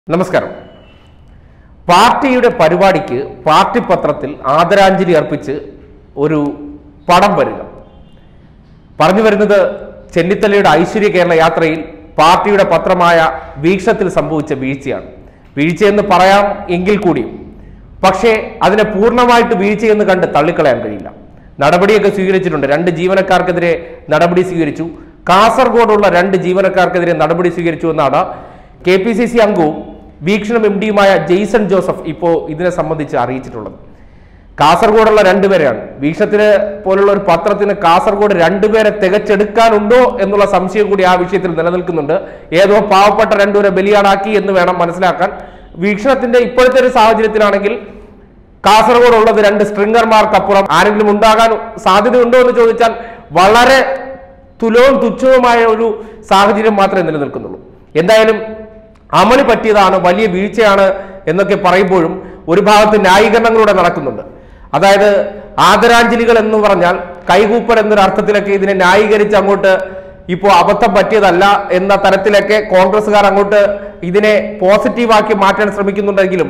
നമസ്കാരം. പാർട്ടിയുടെ പരിപാടിക്ക് പാർട്ടി പത്രത്തിൽ ആദരാഞ്ജലി അർപ്പിച്ച് ഒരു പടം വരിക. പറഞ്ഞു വരുന്നത് ചെന്നിത്തലയുടെ ഐശ്വര്യ കേരള യാത്രയിൽ പാർട്ടിയുടെ പത്രമായ വീക്ഷണത്തിൽ സംഭവിച്ച വീഴ്ചയാണ്. വീഴ്ചയെന്ന് പറയാം എങ്കിൽ കൂടിയും പക്ഷേ അതിനെ പൂർണ്ണമായിട്ട് വീഴ്ചയെന്ന് കണ്ട് തള്ളിക്കളയാൻ കഴിയില്ല. നടപടിയൊക്കെ സ്വീകരിച്ചിട്ടുണ്ട്. 2 ജീവനക്കാർക്കെതിരെ നടപടി സ്വീകരിച്ചു. കാസർഗോഡുള്ള 2 ജീവനക്കാർക്കെതിരെ നടപടി സ്വീകരിച്ചു എന്നാണ് KPCC അംഗവും വീക്ഷണം MD-യുമായ ജെയ്സൺ ജോസഫ് ഇപ്പോൾ ഇതിനെ സംബന്ധിച്ച് അറിയിച്ചിട്ടുള്ളത്. കാസർഗോഡുള്ള 2 പേരെയാണ്. വീക്ഷണത്തിന് പോലുള്ള ഒരു പത്രത്തിന് കാസർഗോഡ് 2 പേരെ തികച്ചെടുക്കാനുണ്ടോ എന്നുള്ള സംശയം കൂടി ആ വിഷയത്തിൽ നിലനിൽക്കുന്നുണ്ട്. ഏതോ പാവപ്പെട്ട 2 പേരെ ബലിയാടാക്കി എന്ന് വേണം മനസ്സിലാക്കാൻ. വീക്ഷണത്തിന്റെ ഇപ്പോഴത്തെ ഒരു സാഹചര്യത്തിലാണെങ്കിൽ കാസർഗോഡ് ഉള്ളത് 2 സ്ട്രിംഗർമാർക്കപ്പുറം ആരെങ്കിലും ഉണ്ടാകാൻ സാധ്യതയുണ്ടോ എന്ന് ചോദിച്ചാൽ വളരെ തുലവും തുച്ഛവുമായ ഒരു സാഹചര്യം മാത്രമേ നിലനിൽക്കുന്നുള്ളൂ. എന്തായാലും അമളി പറ്റിയതാണ്, വലിയ വീഴ്ചയാണ് എന്നൊക്കെ പറയുമ്പോഴും ഒരു ഭാഗത്ത് ന്യായീകരണങ്ങളൂടെ നടക്കുന്നുണ്ട്. അതായത് ആദരാഞ്ജലികൾ എന്ന് പറഞ്ഞാൽ കൈകൂപ്പൽ എന്നൊരു അർത്ഥത്തിലൊക്കെ ഇതിനെ ന്യായീകരിച്ച് അങ്ങോട്ട് ഇപ്പോൾ അബദ്ധം പറ്റിയതല്ല എന്ന തരത്തിലൊക്കെ കോൺഗ്രസ്സുകാർ അങ്ങോട്ട് ഇതിനെ പോസിറ്റീവാക്കി മാറ്റാൻ ശ്രമിക്കുന്നുണ്ടെങ്കിലും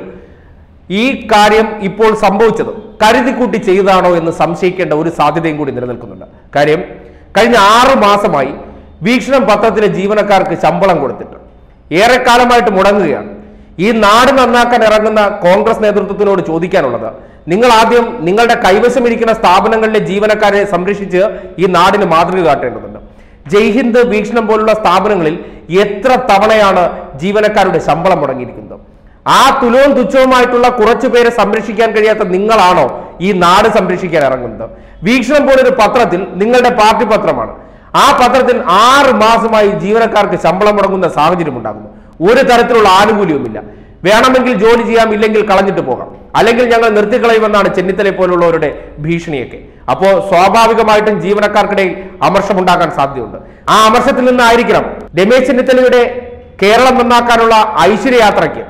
ഈ കാര്യം ഇപ്പോൾ സംഭവിച്ചത് കരുതിക്കൂട്ടി ചെയ്തതാണോ എന്ന് സംശയിക്കേണ്ട ഒരു സാധ്യതയും കൂടി നിലനിൽക്കുന്നുണ്ട്. കാര്യം കഴിഞ്ഞ 6 മാസമായി വീക്ഷണം പത്രത്തിലെ ജീവനക്കാർക്ക് ശമ്പളം കൊടുത്തിട്ട് ഏറെക്കാലമായിട്ട് മുടങ്ങുകയാണ്. ഈ നാട് നന്നാക്കാൻ ഇറങ്ങുന്ന കോൺഗ്രസ് നേതൃത്വത്തിനോട് ചോദിക്കാനുള്ളത്, നിങ്ങൾ ആദ്യം നിങ്ങളുടെ കൈവശമിരിക്കുന്ന സ്ഥാപനങ്ങളിലെ ജീവനക്കാരെ സംരക്ഷിച്ച് ഈ നാടിന് മാതൃക കാട്ടേണ്ടതുണ്ട്. ജയ്ഹിന്ദ്, വീക്ഷണം പോലുള്ള സ്ഥാപനങ്ങളിൽ എത്ര തവണയാണ് ജീവനക്കാരുടെ ശമ്പളം മുടങ്ങിയിരിക്കുന്നത്? ആ തുലവും തുച്ഛവുമായിട്ടുള്ള കുറച്ചു പേരെ സംരക്ഷിക്കാൻ കഴിയാത്ത നിങ്ങളാണോ ഈ നാട് സംരക്ഷിക്കാൻ ഇറങ്ങുന്നത്? വീക്ഷണം പോലൊരു പത്രത്തിൽ, നിങ്ങളുടെ പാർട്ടി പത്രമാണ്, ആ പത്രത്തിൽ 6 മാസമായി ജീവനക്കാർക്ക് ശമ്പളം മുടങ്ങുന്ന സാഹചര്യം ഉണ്ടാകുന്നു. ഒരു തരത്തിലുള്ള ആനുകൂല്യവുമില്ല. വേണമെങ്കിൽ ജോലി ചെയ്യാം, ഇല്ലെങ്കിൽ കളഞ്ഞിട്ട് പോകാം, അല്ലെങ്കിൽ ഞങ്ങൾ നിർത്തിക്കളയുമെന്നാണ് ചെന്നിത്തല പോലുള്ളവരുടെ ഭീഷണിയൊക്കെ. അപ്പോൾ സ്വാഭാവികമായിട്ടും ജീവനക്കാർക്കിടയിൽ അമർഷമുണ്ടാകാൻ സാധ്യതയുണ്ട്. ആ അമർഷത്തിൽ നിന്നായിരിക്കണം രമേശ് ചെന്നിത്തലയുടെ കേരളം നന്നാക്കാനുള്ള ഐശ്വര്യയാത്രയ്ക്ക്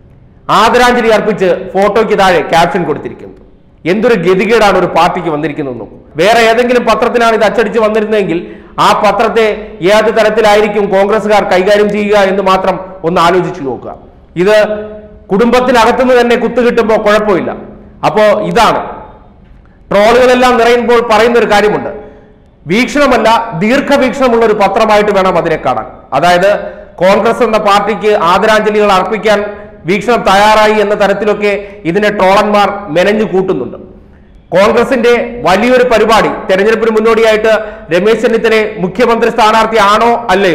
ആദരാഞ്ജലി അർപ്പിച്ച് ഫോട്ടോയ്ക്ക് താഴെ ക്യാപ്ഷൻ കൊടുത്തിരിക്കുന്നത്. എന്തൊരു ഗതികേടാണ് ഒരു പാർട്ടിക്ക് വന്നിരിക്കുന്നത്. വേറെ ഏതെങ്കിലും പത്രത്തിലാണ് ഇത് അച്ചടിച്ച് വന്നിരുന്നതെങ്കിൽ ആ പത്രത്തെ ഏത് തരത്തിലായിരിക്കും കോൺഗ്രസ്സുകാർ കൈകാര്യം ചെയ്യുക എന്ന് മാത്രം ഒന്ന് ആലോചിച്ചു നോക്കുക. ഇത് കുടുംബത്തിനകത്തുനിന്ന് തന്നെ കുത്തുകിട്ടുമ്പോൾ കുഴപ്പമില്ല. അപ്പോ ഇതാണ് ട്രോളുകളെല്ലാം നിറയുമ്പോൾ പറയുന്ന ഒരു കാര്യമുണ്ട്. വീക്ഷണമല്ല, ദീർഘവീക്ഷണമുള്ള ഒരു പത്രമായിട്ട് വേണം അതിനെ കാണാൻ. അതായത് കോൺഗ്രസ് എന്ന പാർട്ടിക്ക് ആദരാഞ്ജലികൾ അർപ്പിക്കാൻ വീക്ഷണം തയ്യാറായി എന്ന തരത്തിലൊക്കെ ഇതിനെ ട്രോളന്മാർ മെനഞ്ഞു കൂട്ടുന്നുണ്ട്. കോൺഗ്രസിന്റെ വലിയൊരു പരിപാടി, തെരഞ്ഞെടുപ്പിന് മുന്നോടിയായിട്ട് രമേശ് ചെന്നിത്തല മുഖ്യമന്ത്രി സ്ഥാനാർത്ഥി ആണോ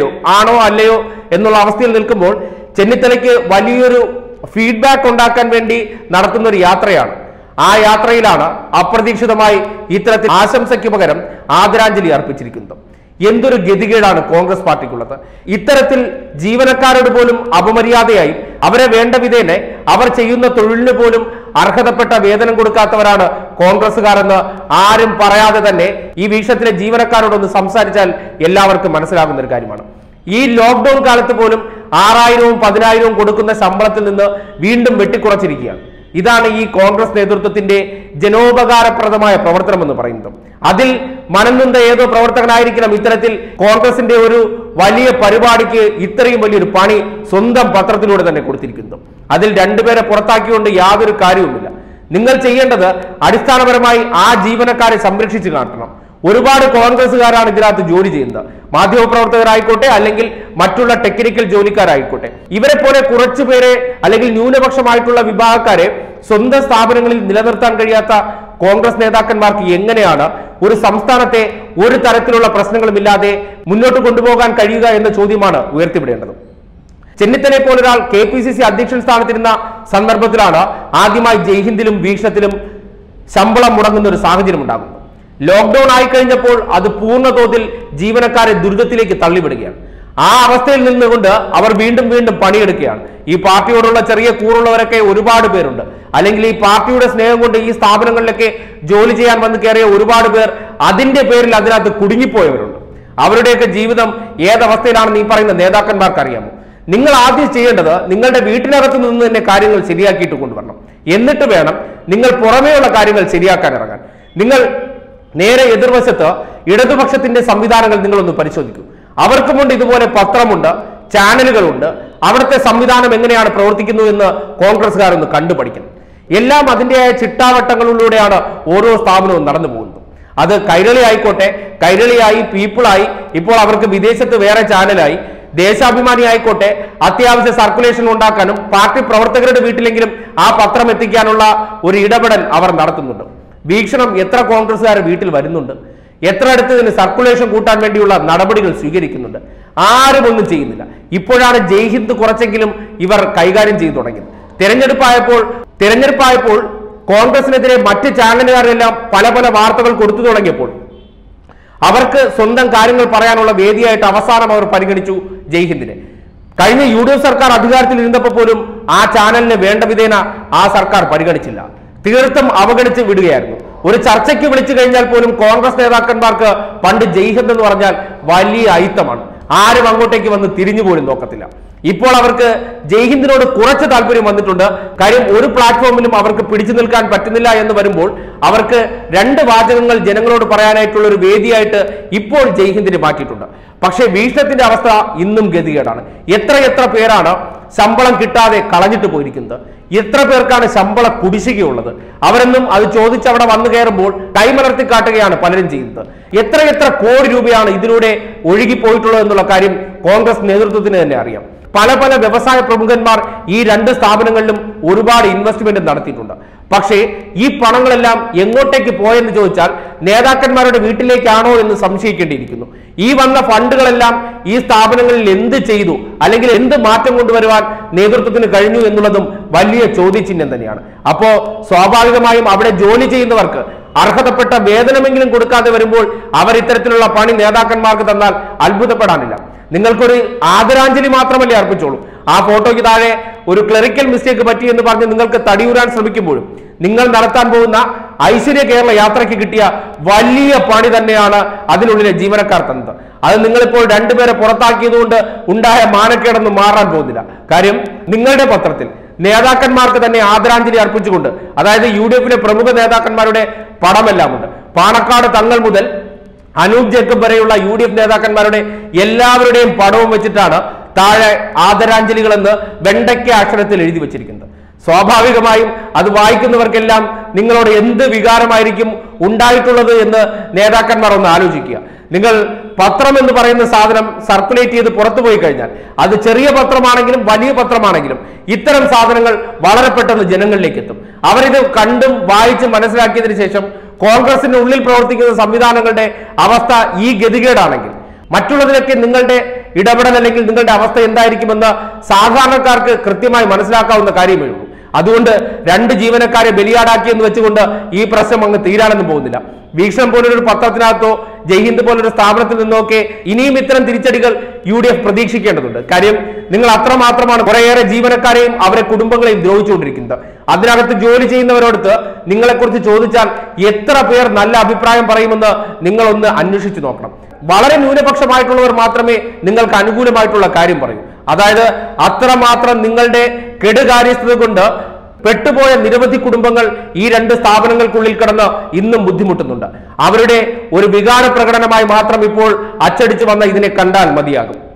അല്ലയോ എന്നുള്ള അവസ്ഥയിൽ നിൽക്കുമ്പോൾ ചെന്നിത്തലയ്ക്ക് വലിയൊരു ഫീഡ്ബാക്ക് ഉണ്ടാക്കാൻ വേണ്ടി നടത്തുന്ന ഒരു യാത്രയാണ്. ആ യാത്രയിലാണ് അപ്രതീക്ഷിതമായി ഇത്തരത്തിൽ ആശംസയ്ക്ക് പകരം ആദരാഞ്ജലി അർപ്പിച്ചിരിക്കുന്നത്. എന്തൊരു ഗതികേടാണ് കോൺഗ്രസ് പാർട്ടിക്കുള്ളത്. ഇത്തരത്തിൽ ജീവനക്കാരോട് പോലും അപമര്യാദയായി അവരെ വേണ്ട വിധേനെ അവർ ചെയ്യുന്ന തൊഴിലിന് പോലും അർഹതപ്പെട്ട വേതനം കൊടുക്കാത്തവരാണ് കോൺഗ്രസ്സുകാർ എന്ന് ആരും പറയാതെ തന്നെ ഈ വീക്ഷണത്തിലെ ജീവനക്കാരോടൊന്ന് സംസാരിച്ചാൽ എല്ലാവർക്കും മനസ്സിലാകുന്ന ഒരു കാര്യമാണ്. ഈ ലോക്ക്ഡൌൺ കാലത്ത് പോലും 6000-വും 10,000-വും കൊടുക്കുന്ന ശമ്പളത്തിൽ നിന്ന് വീണ്ടും വെട്ടിക്കുറച്ചിരിക്കുകയാണ്. ഇതാണ് ഈ കോൺഗ്രസ് നേതൃത്വത്തിന്റെ ജനോപകാരപ്രദമായ പ്രവർത്തനം എന്ന് പറയുന്നത്. അതിൽ മനംനൊന്ത ഏതോ പ്രവർത്തകനായിരിക്കണം ഇത്തരത്തിൽ കോൺഗ്രസിന്റെ ഒരു വലിയ പരിപാടിക്ക് ഇത്രയും വലിയൊരു പണി സ്വന്തം പത്രത്തിലൂടെ തന്നെ കൊടുത്തിരിക്കുന്നു. അതിൽ 2 പേരെ പുറത്താക്കിക്കൊണ്ട് യാതൊരു കാര്യവുമില്ല. നിങ്ങൾ ചെയ്യേണ്ടത് അടിസ്ഥാനപരമായി ആ ജീവനക്കാരെ സംരക്ഷിച്ചു കാട്ടണം. ഒരുപാട് കോൺഗ്രസ്സുകാരാണ് ഇതിനകത്ത് ജോലി ചെയ്യുന്നത്. മാധ്യമപ്രവർത്തകരായിക്കോട്ടെ, അല്ലെങ്കിൽ മറ്റുള്ള ടെക്നിക്കൽ ജോലിക്കാരായിക്കോട്ടെ. ഇവരെ പോലെ കുറച്ചുപേരെ അല്ലെങ്കിൽ ന്യൂനപക്ഷമായിട്ടുള്ള വിഭാഗക്കാരെ സ്വന്തം സ്ഥാപനങ്ങളിൽ നിലനിർത്താൻ കഴിയാത്ത കോൺഗ്രസ് നേതാക്കന്മാർക്ക് എങ്ങനെയാണ് ഒരു സംസ്ഥാനത്തെ ഒരു തരത്തിലുള്ള പ്രശ്നങ്ങളുമില്ലാതെ മുന്നോട്ട് കൊണ്ടുപോകാൻ കഴിയുക എന്ന ചോദ്യമാണ് ഉയർത്തിവിടേണ്ടത്. ചെന്നിത്തലയെ പോലൊരാൾ KPCC അധ്യക്ഷൻ സ്ഥാനത്തിരുന്ന സന്ദർഭത്തിലാണ് ആദ്യമായി ജയ്ഹിന്ദിലും വീക്ഷണത്തിലും ശമ്പളം മുടങ്ങുന്ന ഒരു സാഹചര്യം ഉണ്ടാകുന്നത്. ലോക്ക്ഡൌൺ ആയിക്കഴിഞ്ഞപ്പോൾ അത് പൂർണ്ണതോതിൽ ജീവനക്കാരെ ദുരിതത്തിലേക്ക് തള്ളിവിടുകയാണ്. ആ അവസ്ഥയിൽ നിന്നുകൊണ്ട് അവർ വീണ്ടും പണിയെടുക്കുകയാണ്. ഈ പാർട്ടിയോടുള്ള ചെറിയ കൂറുള്ളവരൊക്കെ ഒരുപാട് പേരുണ്ട്. അല്ലെങ്കിൽ ഈ പാർട്ടിയുടെ സ്നേഹം കൊണ്ട് ഈ സ്ഥാപനങ്ങളിലൊക്കെ ജോലി ചെയ്യാൻ വന്ന് കയറിയ ഒരുപാട് പേർ അതിന്റെ പേരിൽ അതിനകത്ത് കുടുങ്ങിപ്പോയവരുണ്ട്. അവരുടെയൊക്കെ ജീവിതം ഏതവസ്ഥയിലാണെന്ന് ഈ പറയുന്ന നേതാക്കന്മാർക്ക് അറിയാമോ? നിങ്ങൾ ആദ്യം ചെയ്യേണ്ടത് നിങ്ങളുടെ വീട്ടിനകത്ത് നിന്ന് തന്നെ കാര്യങ്ങൾ ശരിയാക്കിയിട്ട് കൊണ്ടുവരണം. എന്നിട്ട് വേണം നിങ്ങൾ പുറമേയുള്ള കാര്യങ്ങൾ ശരിയാക്കാൻ ഇറങ്ങാൻ. നിങ്ങൾ നേരെ എതിർവശത്ത് ഇടതുപക്ഷത്തിന്റെ സംവിധാനങ്ങൾ നിങ്ങളൊന്ന് പരിശോധിക്കൂ. അവർക്കുമുണ്ട് ഇതുപോലെ പത്രമുണ്ട്, ചാനലുകളുണ്ട്. അവിടുത്തെ സംവിധാനം എങ്ങനെയാണ് പ്രവർത്തിക്കുന്നത് എന്ന് കോൺഗ്രസ്സുകാരൊന്ന് കണ്ടുപഠിക്കണം. എല്ലാം അതിൻ്റെതായ ചിട്ടാവട്ടങ്ങളിലൂടെയാണ് ഓരോ സ്ഥാപനവും നടന്നു പോകുന്നത്. അത് കൈരളി ആയിക്കോട്ടെ, കൈരളിയായി, പീപ്പിളായി, ഇപ്പോൾ അവർക്ക് വിദേശത്ത് വേറെ ചാനലായി, ദേശാഭിമാനി ആയിക്കോട്ടെ, അത്യാവശ്യ സർക്കുലേഷൻ ഉണ്ടാക്കാനും പാർട്ടി പ്രവർത്തകരുടെ വീട്ടിലെങ്കിലും ആ പത്രം എത്തിക്കാനുള്ള ഒരു ഇടപെടൽ അവർ നടത്തുന്നുണ്ട്. വീക്ഷണം എത്ര കോൺഗ്രസ്സുകാർ വീട്ടിൽ വരുന്നുണ്ട്, എത്ര അടുത്ത് ഇതിന് സർക്കുലേഷൻ കൂട്ടാൻ വേണ്ടിയുള്ള നടപടികൾ സ്വീകരിക്കുന്നുണ്ട്. ആരും ഒന്നും ചെയ്യുന്നില്ല. ഇപ്പോഴാണ് ജയ്ഹിന്ദ് കുറച്ചെങ്കിലും ഇവർ കൈകാര്യം ചെയ്തു തുടങ്ങിയത്. തെരഞ്ഞെടുപ്പായപ്പോൾ കോൺഗ്രസിനെതിരെ മറ്റ് ചാനലുകാരെല്ലാം പല പല വാർത്തകൾ കൊടുത്തു തുടങ്ങിയപ്പോൾ അവർക്ക് സ്വന്തം കാര്യങ്ങൾ പറയാനുള്ള വേദിയായിട്ട് അവസാനം അവർ പരിഗണിച്ചു ജയ്ഹിന്ദിനെ. കഴിഞ്ഞ UDF സർക്കാർ അധികാരത്തിൽ ഇരുന്നപ്പോൾ പോലും ആ ചാനലിനെ വേണ്ട വിധേന ആ സർക്കാർ പരിഗണിച്ചില്ല, തീർത്തും അവഗണിച്ച് വിടുകയായിരുന്നു. ഒരു ചർച്ചയ്ക്ക് വിളിച്ചു കഴിഞ്ഞാൽ പോലും കോൺഗ്രസ് നേതാക്കന്മാർക്ക് പണ്ട് ജയ്ഹിന്ദ് എന്ന് പറഞ്ഞാൽ വലിയ അയിത്തമാണ്. ആരും അങ്ങോട്ടേക്ക് വന്ന് തിരിഞ്ഞു പോലും നോക്കത്തില്ല. ഇപ്പോൾ അവർക്ക് ജയ്ഹിന്ദിനോട് കുറച്ച് താല്പര്യം വന്നിട്ടുണ്ട്. കാര്യം ഒരു പ്ലാറ്റ്ഫോമിലും അവർക്ക് പിടിച്ചു നിൽക്കാൻ പറ്റുന്നില്ല എന്ന് വരുമ്പോൾ അവർക്ക് രണ്ട് വാചകങ്ങൾ ജനങ്ങളോട് പറയാനായിട്ടുള്ള ഒരു വേദിയായിട്ട് ഇപ്പോൾ ജയ്ഹിന്ദിനെ മാറ്റിയിട്ടുണ്ട്. പക്ഷേ വീക്ഷണത്തിന്റെ അവസ്ഥ ഇന്നും ഗതികേടാണ്. എത്ര പേരാണ് ശമ്പളം കിട്ടാതെ കളഞ്ഞിട്ട് പോയിരിക്കുന്നത്, എത്ര പേർക്കാണ് ശമ്പള കുടിശ്ശികയുള്ളത്. അവരെന്നും അത് ചോദിച്ച് അവിടെ വന്നു കയറുമ്പോൾ കൈമലർത്തി കാട്ടുകയാണ് പലരും ചെയ്യുന്നത്. എത്ര കോടി രൂപയാണ് ഇതിലൂടെ ഒഴുകിപ്പോയിട്ടുള്ളത് എന്നുള്ള കാര്യം കോൺഗ്രസ് നേതൃത്വത്തിന് തന്നെ അറിയാം. പല വ്യവസായ പ്രമുഖന്മാർ ഈ രണ്ട് സ്ഥാപനങ്ങളിലും ഒരുപാട് ഇൻവെസ്റ്റ്മെന്റ് നടത്തിയിട്ടുണ്ട്. പക്ഷേ ഈ പണങ്ങളെല്ലാം എങ്ങോട്ടേക്ക് പോയെന്ന് ചോദിച്ചാൽ നേതാക്കന്മാരുടെ വീട്ടിലേക്കാണോ എന്ന് സംശയിക്കേണ്ടിയിരിക്കുന്നു. ഈ വന്ന ഫണ്ടുകളെല്ലാം ഈ സ്ഥാപനങ്ങളിൽ എന്ത് ചെയ്തു, അല്ലെങ്കിൽ എന്ത് മാറ്റം കൊണ്ടുവരുവാൻ നേതൃത്വത്തിന് കഴിഞ്ഞു എന്നുള്ളതും വലിയ ചോദ്യചിഹ്നം തന്നെയാണ്. അപ്പോ സ്വാഭാവികമായും അവിടെ ജോലി ചെയ്യുന്നവർക്ക് അർഹതപ്പെട്ട വേതനമെങ്കിലും കൊടുക്കാതെ വരുമ്പോൾ അവർ ഇത്തരത്തിലുള്ള പണി നേതാക്കന്മാർക്ക് തന്നാൽ അത്ഭുതപ്പെടാനില്ല. നിങ്ങൾക്കൊരു ആദരാഞ്ജലി മാത്രമല്ലേ അർപ്പിച്ചോളൂ. ആ ഫോട്ടോയ്ക്ക് താഴെ ഒരു ക്ലറിക്കൽ മിസ്റ്റേക്ക് പറ്റി എന്ന് പറഞ്ഞ് നിങ്ങൾക്ക് തടിയൂരാൻ ശ്രമിക്കുമ്പോഴും നിങ്ങൾ നടത്താൻ പോകുന്ന ഐശ്വര്യ കേരള യാത്രയ്ക്ക് കിട്ടിയ വലിയ പണി തന്നെയാണ് അതിനുള്ളിലെ ജീവനക്കാർ തന്നത്. അത് നിങ്ങളിപ്പോൾ രണ്ടുപേരെ പുറത്താക്കിയതുകൊണ്ട് ഉണ്ടായ മാനക്കേടൊന്നും മാറാൻ പോകുന്നില്ല. കാര്യം നിങ്ങളുടെ പത്രത്തിൽ നേതാക്കന്മാർക്ക് തന്നെ ആദരാഞ്ജലി അർപ്പിച്ചുകൊണ്ട്, അതായത് UDFിലെ പ്രമുഖ നേതാക്കന്മാരുടെ പടമെല്ലാം ഉണ്ട്. പാണക്കാട് തങ്ങൾ മുതൽ അനൂപ് ജേക്കബ് വരെയുള്ള UDF നേതാക്കന്മാരുടെ എല്ലാവരുടെയും പടവും വെച്ചിട്ടാണ് താഴെ ആദരാഞ്ജലികൾ എന്ന് വെണ്ടയ്ക്ക അക്ഷരത്തിൽ എഴുതി വെച്ചിരിക്കുന്നത്. സ്വാഭാവികമായും അത് വായിക്കുന്നവർക്കെല്ലാം നിങ്ങളോട് എന്ത് വികാരമായിരിക്കും ഉണ്ടായിട്ടുള്ളത് എന്ന് നേതാക്കന്മാർ ഒന്ന് ആലോചിക്കുക. നിങ്ങൾ പത്രം എന്ന് പറയുന്ന സാധനം സർക്കുലേറ്റ് ചെയ്ത് പുറത്തു പോയി കഴിഞ്ഞാൽ, അത് ചെറിയ പത്രമാണെങ്കിലും വലിയ പത്രമാണെങ്കിലും ഇത്തരം സാധനങ്ങൾ വളരെ പെട്ടെന്ന് ജനങ്ങളിലേക്ക് എത്തും. അവരിത് കണ്ടും വായിച്ചും മനസ്സിലാക്കിയതിനു ശേഷം കോൺഗ്രസിന്റെ ഉള്ളിൽ പ്രവർത്തിക്കുന്ന സംവിധാനങ്ങളുടെ അവസ്ഥ ഈ ഗതികേടാണെങ്കിൽ മറ്റുള്ളതിലൊക്കെ നിങ്ങളുടെ ഇടപെടൽ അല്ലെങ്കിൽ നിങ്ങളുടെ അവസ്ഥ എന്തായിരിക്കുമെന്ന് സാധാരണക്കാർക്ക് കൃത്യമായി മനസ്സിലാക്കാവുന്ന കാര്യമേ ഉള്ളൂ. അതുകൊണ്ട് രണ്ട് ജീവനക്കാരെ ബലിയാടാക്കിയെന്ന് വെച്ചുകൊണ്ട് ഈ പ്രശ്നം അങ്ങ് തീരാനൊന്നും പോകുന്നില്ല. വീക്ഷണം പോലൊരു പത്രത്തിനകത്തോ ജയ്ഹിന്ദ് പോലൊരു സ്ഥാപനത്തിൽ നിന്നൊക്കെ ഇനിയും ഇത്തരം തിരിച്ചടികൾ UDF പ്രതീക്ഷിക്കേണ്ടതുണ്ട്. കാര്യം നിങ്ങൾ അത്രമാത്രമാണ് കുറേയേറെ ജീവനക്കാരെയും അവരെ കുടുംബങ്ങളെയും ദ്രോഹിച്ചുകൊണ്ടിരിക്കുന്നത്. അതിനകത്ത് ജോലി ചെയ്യുന്നവരോടത്ത് നിങ്ങളെക്കുറിച്ച് ചോദിച്ചാൽ എത്ര പേർ നല്ല അഭിപ്രായം പറയുമെന്ന് നിങ്ങളൊന്ന് അന്വേഷിച്ചു നോക്കണം. വളരെ ന്യൂനപക്ഷമായിട്ടുള്ളവർ മാത്രമേ നിങ്ങൾക്ക് അനുകൂലമായിട്ടുള്ള കാര്യം പറയൂ. അതായത് അത്രമാത്രം നിങ്ങളുടെ കെടുകാര്യസ്ഥത കൊണ്ട് പെട്ടുപോയ നിരവധി കുടുംബങ്ങൾ ഈ രണ്ട് സ്ഥാപനങ്ങൾക്കുള്ളിൽ കിടന്ന് ഇന്നും ബുദ്ധിമുട്ടുന്നുണ്ട്. അവരുടെ ഒരു വികാര പ്രകടനമായി മാത്രം ഇപ്പോൾ അച്ചടിച്ചു വന്ന ഇതിനെ കണ്ടാൽ മതിയാകും.